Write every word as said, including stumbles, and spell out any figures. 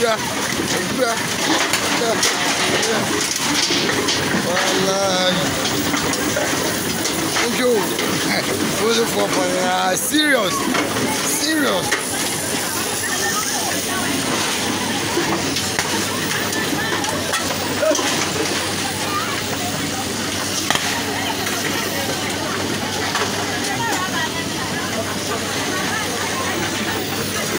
Gbà, gbà, gbà, gbà. Wallahi. Thank you. Who's for serious? Serious.